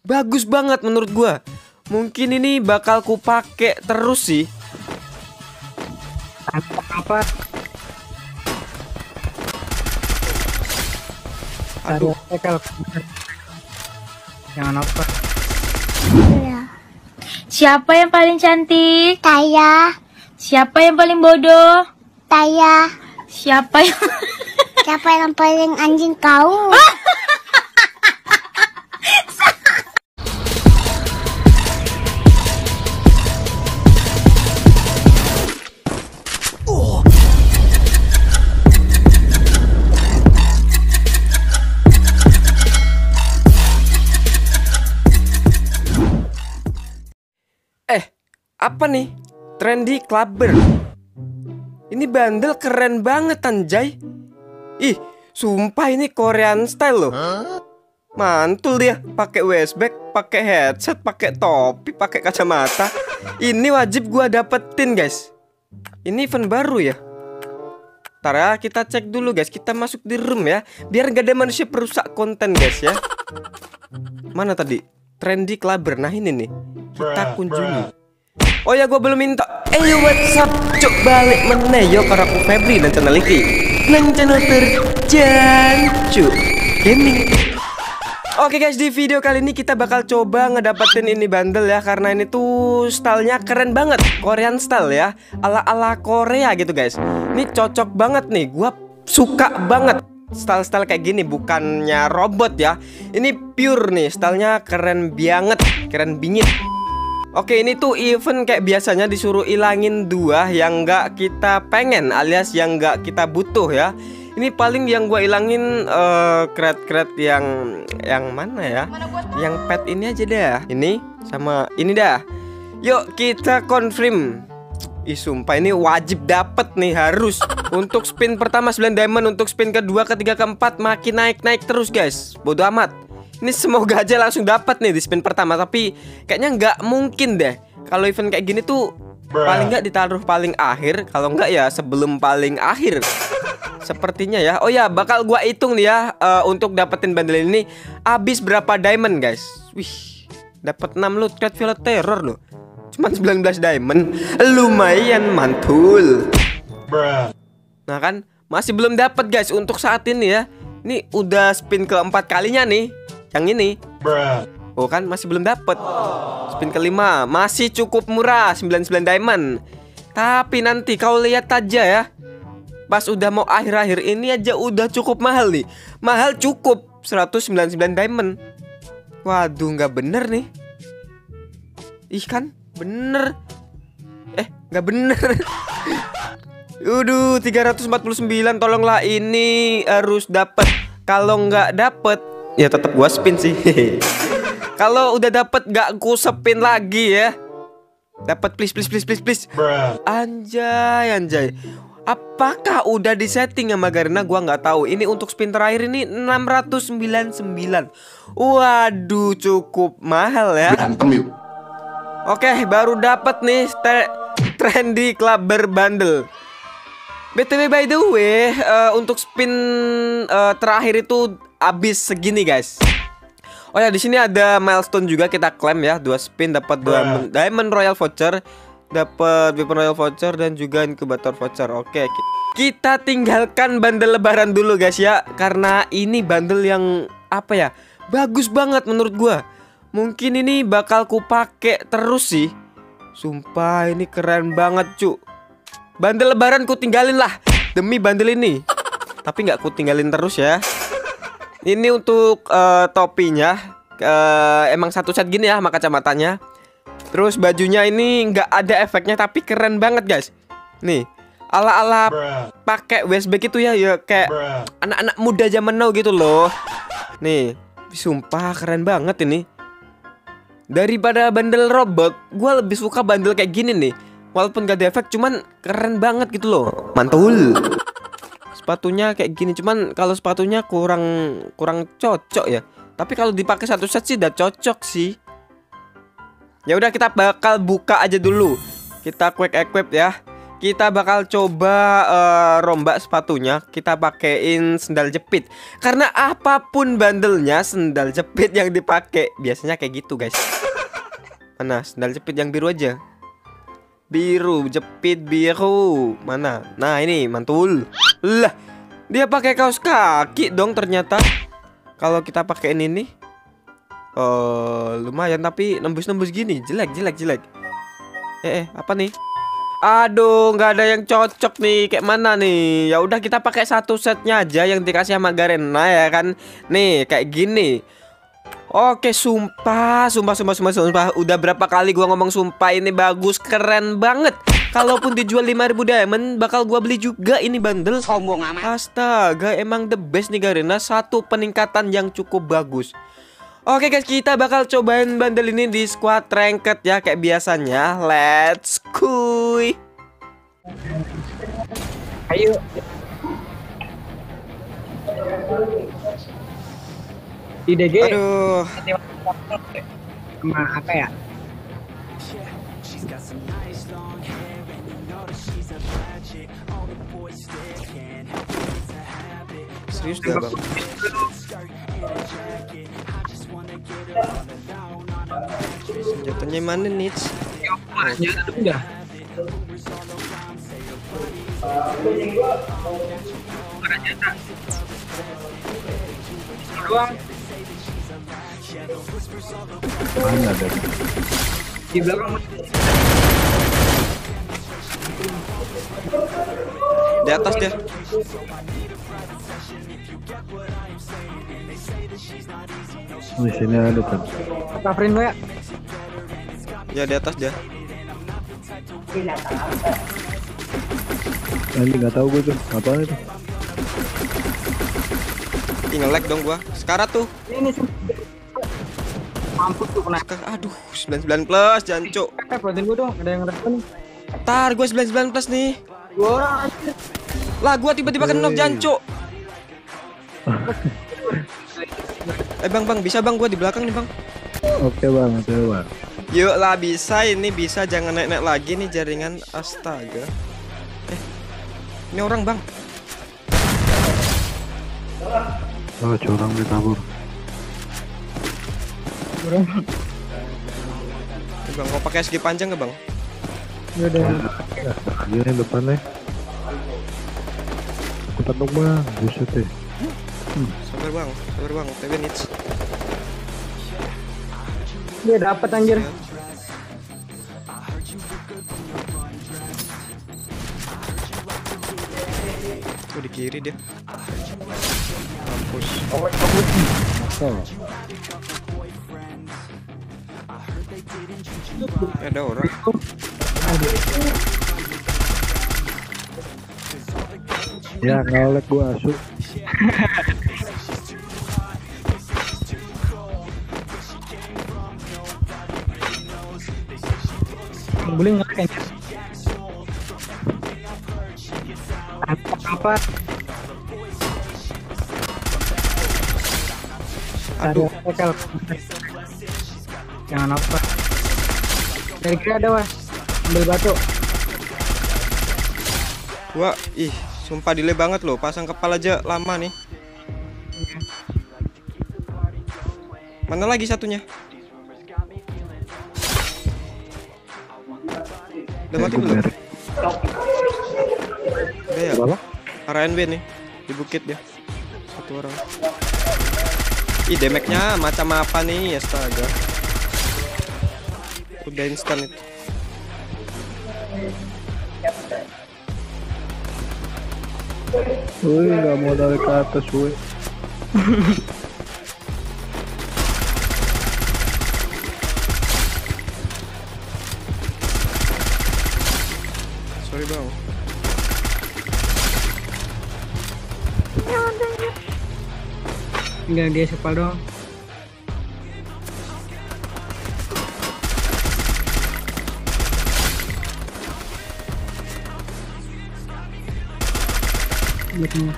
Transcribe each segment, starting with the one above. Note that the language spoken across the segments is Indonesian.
bagus banget menurut gua. Mungkin ini bakal ku pakai terus sih. Apa? Aduh, jangan apa? Siapa yang paling cantik? Saya. Siapa yang paling bodoh? Saya. Siapa yang Siapa yang paling anjing kau? apa nih? Trendy Clubber. Ini bandel keren banget anjay. Ih, sumpah ini Korean style loh. Mantul dia, pakai waistbag, pakai headset, pakai topi, pakai kacamata. Ini wajib gua dapetin, guys. Ini event baru ya. Ntar ya, kita cek dulu guys. Kita masuk di room ya, biar gak ada manusia perusak konten guys ya. Mana tadi? Trendy Clubber. Nah ini nih, kita kunjungi. Oh ya, gue belum minta. What's up? Cuk, balik meneh yo karo aku Febri dan channel iki. Nang channel terjancu gaming. Oke guys, di video kali ini kita bakal coba ngedapetin ini bundle ya. Karena ini tuh stylenya keren banget, Korean style ya, ala-ala Korea gitu guys. Ini cocok banget nih, gua suka banget style-style kayak gini. Bukannya robot ya, ini pure nih, stylenya keren banget, keren bingit. Oke, ini tuh event kayak biasanya disuruh ilangin 2 yang nggak kita pengen alias yang nggak kita butuh ya. Ini paling yang gua ilangin crate-crate yang mana ya? Yang pet ini aja dah. Ini sama ini dah. Yuk kita confirm. Ih sumpah ini wajib dapet nih, harus. Untuk spin pertama 9 diamond, untuk spin kedua, ketiga, keempat makin naik-naik terus guys. Bodoh amat. Ini semoga aja langsung dapat nih di spin pertama, tapi kayaknya nggak mungkin deh. Kalau event kayak gini tuh paling nggak ditaruh paling akhir, kalau nggak ya sebelum paling akhir. Sepertinya ya. Oh ya, bakal gua hitung nih ya untuk dapetin bundle ini habis berapa diamond guys. Wih, dapat 6 loot crate violet terror loh. Cuman 19 diamond. Lumayan mantul. Nah kan, masih belum dapat guys untuk saat ini ya. Ini udah spin keempat kalinya nih. Yang ini. Oh kan masih belum dapet. Spin kelima masih cukup murah, 99 diamond. Tapi nanti kau lihat aja ya, pas udah mau akhir-akhir ini aja udah cukup mahal nih. Mahal cukup 199 diamond. Waduh, nggak bener nih. Ih kan bener. Nggak bener. Udah 349, tolonglah ini harus dapet. Kalau nggak dapet ya tetap gua spin sih. Kalau udah dapet gak ku spin lagi ya. Dapat please. Anjay. Apakah udah disetting sama Garena? Gua nggak tahu. Ini untuk spin terakhir ini 699. Waduh, cukup mahal ya. Oke, baru dapat nih Trendy Clubber bundle. BTW by the way, untuk spin terakhir itu habis segini guys. Oh ya, di sini ada milestone juga kita klaim ya. 2 spin dapat 2 diamond royal voucher, dapat weapon royal voucher dan juga inkubator voucher. Oke, kita tinggalkan bundle lebaran dulu guys ya, karena ini bundle yang apa ya, bagus banget menurut gua. Mungkin ini bakal ku pakai terus sih. Sumpah ini keren banget cu. Bundle lebaran ku tinggalin lah demi bundle ini. Tapi nggak ku tinggalin terus ya. Ini untuk topinya emang satu set gini ya sama kacamatanya. Terus bajunya ini nggak ada efeknya tapi keren banget guys. Nih ala-ala pakai waistbag itu ya, kayak anak-anak muda zaman now gitu loh. Nih sumpah keren banget ini. Daripada bundle robot, gue lebih suka bundle kayak gini nih. Walaupun gak ada efek, cuman keren banget gitu loh. Mantul. Sepatunya kayak gini, cuman kalau sepatunya kurang cocok ya. Tapi kalau dipakai satu set sih udah cocok sih. Ya udah kita bakal buka aja dulu. Kita quick equip ya. kita bakal coba rombak sepatunya. Kita pakein sendal jepit. Karena apapun bandelnya, sendal jepit yang dipakai. Biasanya kayak gitu guys. Mana sendal jepit yang biru aja? Biru, jepit biru. Mana? Nah ini mantul. Lah, dia pakai kaos kaki dong ternyata. Kalau kita pakein ini lumayan, tapi nembus-nembus gini. Jelek. Apa nih? Aduh, nggak ada yang cocok nih. Kayak mana nih? Ya udah kita pakai satu setnya aja yang dikasih sama Garena ya kan. Nih, kayak gini. Oke, sumpah. Udah berapa kali gua ngomong sumpah, ini bagus, keren banget. Kalaupun dijual 5.000 diamond, bakal gua beli juga ini bandel. Sombong amat. Astaga, emang the best nih Garena. Satu peningkatan yang cukup bagus. Oke guys, kita bakal cobain bandel ini di squad ranked ya, kayak biasanya. Let's go. Ayo. Di DG. Aduh. Sama apa ya? Serius dah bang. Senjatanya mana nih? Udah. Doang. Mana ada? Di belakang. Di atas dia. Di sini ada kan? Coverin lo ya. Ya di atas dia. Ini nggak tahu gue tuh apa itu. Nge-lag dong gua. Sekarang tuh. Ini mampus tuh kena. Aduh, 99 plus jancuk. Bantuin gue dong, ada yang respon. Tar gua 99 plus nih. Dua orang. Lah gua tiba-tiba kena knock jancuk. Bang, bisa bang, gua di belakang nih bang. Oke bang, Yuk lah, bisa ini, bisa, jangan naik-naik lagi nih jaringan. Astaga. Ini orang bang. Oh curang dia kabur. Bang, mau pakai SG panjang nggak bang? Udah. Dia yang depan nih. Cepat dong bang, buset deh. Sabar bang, 10 minutes. Dia dapat anjir. Tuh di kiri dia. Mampus. Oh. Ada orang. Ya ngelek gua asu. Boleh nggak kayaknya? Apa? Aduh. Jangan apa? Dari kira ada was. Ambil batu. Wah, sumpah delay banget loh. Pasang kepala aja lama nih. Mana lagi satunya? Udah mati belum? Udah ya? Apa? RNB nih di bukit dia. Satu orang. Damage-nya macam apa nih? Astaga. Udah instan itu. Woi, nggak mau narik ke atas, woi. Sorry bang. Enggak, dia sepal doang. Betul.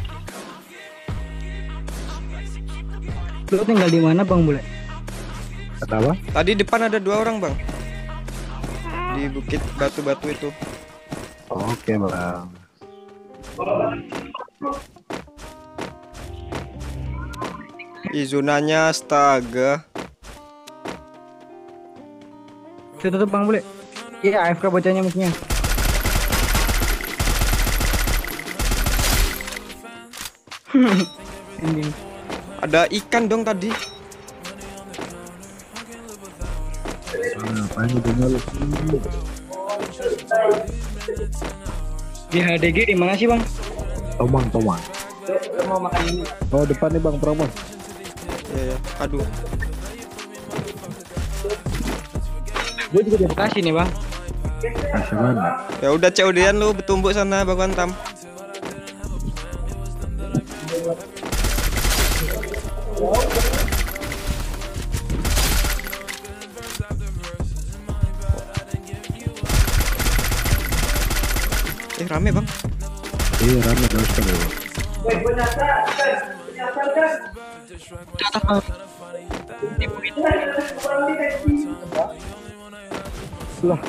Lu tinggal di mana bang Bule? Kenapa? Tadi depan ada 2 orang bang. Di bukit batu-batu itu. Oke bang. Ih, zonanya astaga. Tutup bang boleh. Iya AFK bocahnya musuhnya. Anjing. Ada ikan dong tadi. Ngapain udah nyolok? Di HDG di mana sih bang? Tomang. Mau makan ini. Oh depan nih bang, terobos. Iya, ya. Aduh. Gue juga di Bekasi nih bang. Kasih mana? Ya udah COD-an lu bertumbuk sana Bang Wantam. Rame bang. Iya rame terus kan bang. Lah.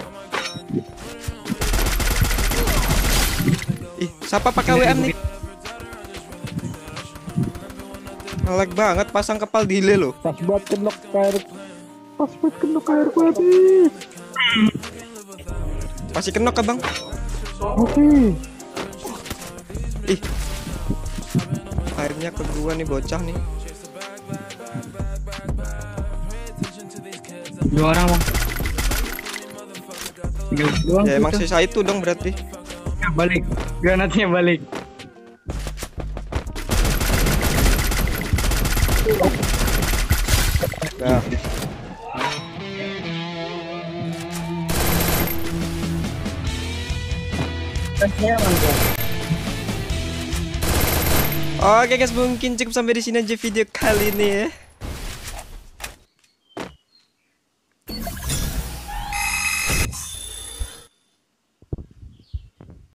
Ih, siapa pakai WM nih? Ngelag banget pasang kepal delay lo. Pas buat kenok air. Pas buat kenok air gue habis. Pasti kenok kan bang? Oke. Ih, airnya ke gua nih bocah nih. 2 orang bang. Doang Ya emang gitu. sisa itu dong berarti. Balik. Granatnya balik. Nah. Oke guys, mungkin cukup sampai di sini aja video kali ini ya.